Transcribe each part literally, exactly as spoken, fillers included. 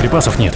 Боеприпасов нет.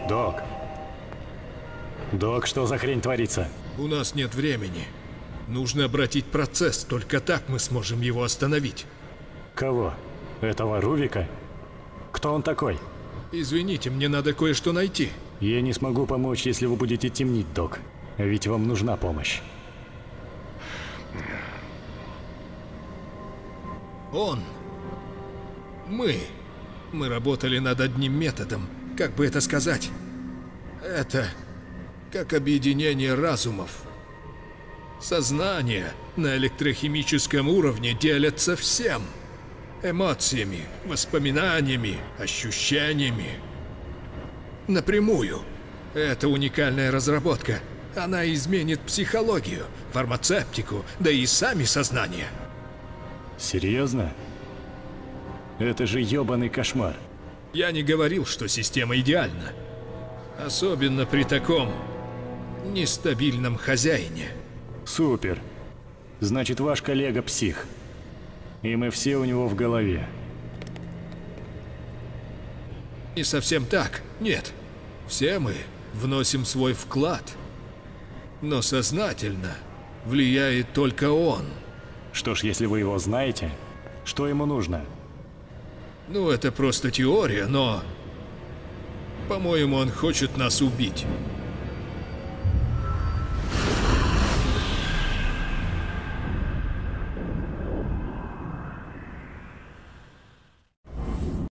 Док. Док, что за хрень творится? У нас нет времени. Нужно обратить процесс, только так мы сможем его остановить. Кого? Этого Рувика? Кто он такой? Извините, мне надо кое-что найти. Я не смогу помочь, если вы будете темнить, док. Ведь вам нужна помощь. Он. Мы. Мы работали над одним методом. Как бы это сказать? Это как объединение разумов. Сознание на электрохимическом уровне делятся всем. Эмоциями, воспоминаниями, ощущениями. Напрямую. Это уникальная разработка. Она изменит психологию, фармацевтику, да и сами сознания. Серьезно? Это же ёбаный кошмар. Я не говорил, что система идеальна. Особенно при таком нестабильном хозяине. Супер. Значит, ваш коллега псих. И мы все у него в голове. Не совсем так. Нет. Все мы вносим свой вклад. Но сознательно влияет только он. Что ж, если вы его знаете, что ему нужно? Ну, это просто теория, но... По-моему, он хочет нас убить.